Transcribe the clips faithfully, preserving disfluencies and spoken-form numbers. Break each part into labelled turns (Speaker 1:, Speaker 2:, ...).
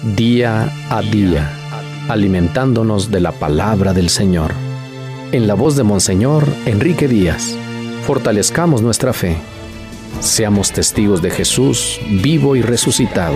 Speaker 1: día a día, alimentándonos de la palabra del Señor. En la voz de Monseñor Enrique Díaz, fortalezcamos nuestra fe. Seamos testigos de Jesús vivo y resucitado.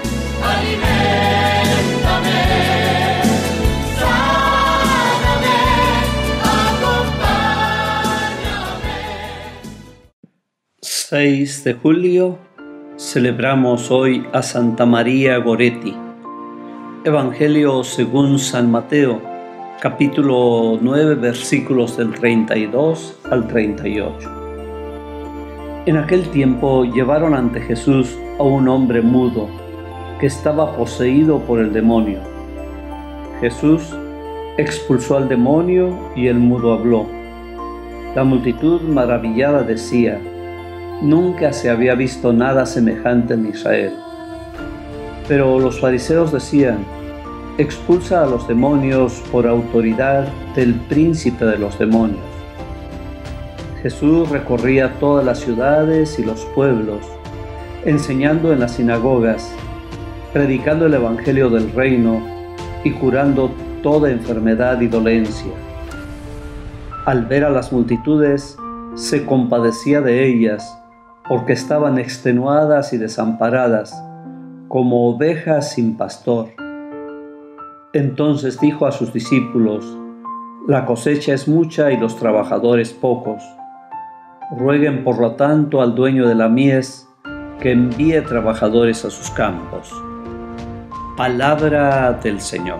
Speaker 2: seis de julio, celebramos hoy a Santa María Goretti. Evangelio según San Mateo, capítulo nueve, versículos del treinta y dos al treinta y ocho. En aquel tiempo llevaron ante Jesús a un hombre mudo que estaba poseído por el demonio. Jesús expulsó al demonio y el mudo habló. La multitud maravillada decía: nunca se había visto nada semejante en Israel. Pero los fariseos decían: expulsa a los demonios por autoridad del príncipe de los demonios. Jesús recorría todas las ciudades y los pueblos, enseñando en las sinagogas, predicando el evangelio del reino y curando toda enfermedad y dolencia. Al ver a las multitudes, se compadecía de ellas, porque estaban extenuadas y desamparadas, como ovejas sin pastor. Entonces dijo a sus discípulos: la cosecha es mucha y los trabajadores pocos. Rueguen por lo tanto al dueño de la mies que envíe trabajadores a sus campos. Palabra del Señor.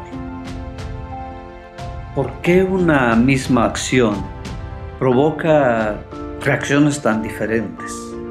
Speaker 2: ¿Por qué una misma acción provoca reacciones tan diferentes?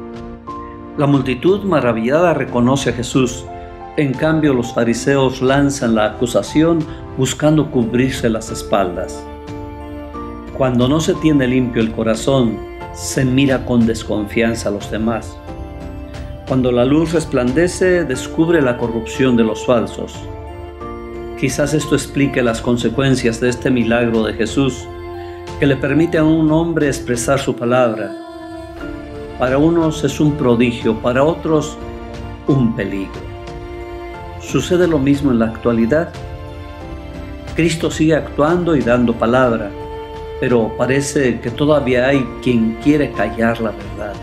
Speaker 2: La multitud maravillada reconoce a Jesús, en cambio los fariseos lanzan la acusación buscando cubrirse las espaldas. Cuando no se tiene limpio el corazón, se mira con desconfianza a los demás. Cuando la luz resplandece, descubre la corrupción de los falsos. Quizás esto explique las consecuencias de este milagro de Jesús, que le permite a un hombre expresar su palabra. Para unos es un prodigio, para otros un peligro. Sucede lo mismo en la actualidad. Cristo sigue actuando y dando palabra, pero parece que todavía hay quien quiere callar la verdad.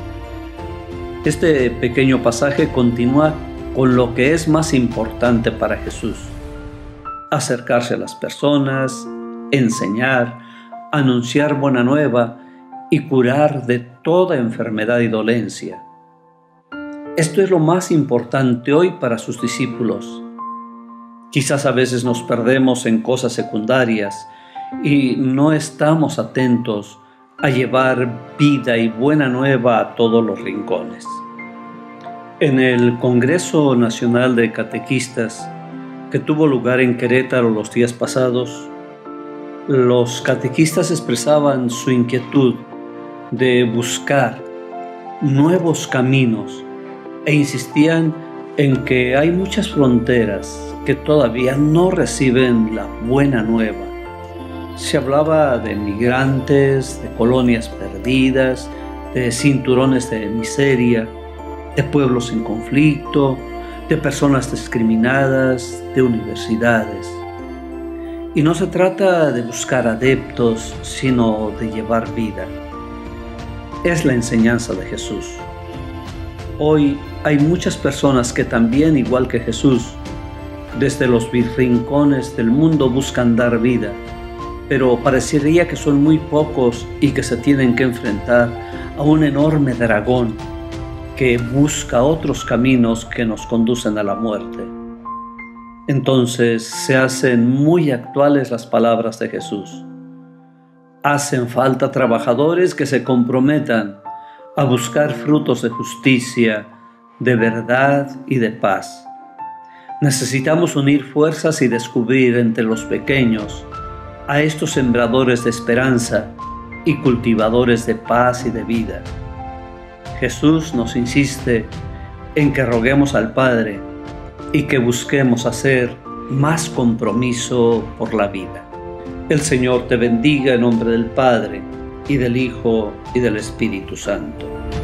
Speaker 2: Este pequeño pasaje continúa con lo que es más importante para Jesús: acercarse a las personas, enseñar, anunciar buena nueva y curar de toda enfermedad y dolencia. Esto es lo más importante hoy para sus discípulos. Quizás a veces nos perdemos en cosas secundarias y no estamos atentos a llevar vida y buena nueva a todos los rincones. En el Congreso Nacional de Catequistas, que tuvo lugar en Querétaro los días pasados, los catequistas expresaban su inquietud de buscar nuevos caminos e insistían en que hay muchas fronteras que todavía no reciben la buena nueva. Se hablaba de migrantes, de colonias perdidas, de cinturones de miseria, de pueblos en conflicto, de personas discriminadas, de universidades. Y no se trata de buscar adeptos, sino de llevar vida. Es la enseñanza de Jesús. Hoy hay muchas personas que también, igual que Jesús, desde los rincones del mundo buscan dar vida, pero parecería que son muy pocos y que se tienen que enfrentar a un enorme dragón que busca otros caminos que nos conducen a la muerte. Entonces se hacen muy actuales las palabras de Jesús. Hacen falta trabajadores que se comprometan a buscar frutos de justicia, de verdad y de paz. Necesitamos unir fuerzas y descubrir entre los pequeños a estos sembradores de esperanza y cultivadores de paz y de vida. Jesús nos insiste en que roguemos al Padre y que busquemos hacer más compromiso por la vida. El Señor te bendiga en nombre del Padre, y del Hijo, y del Espíritu Santo.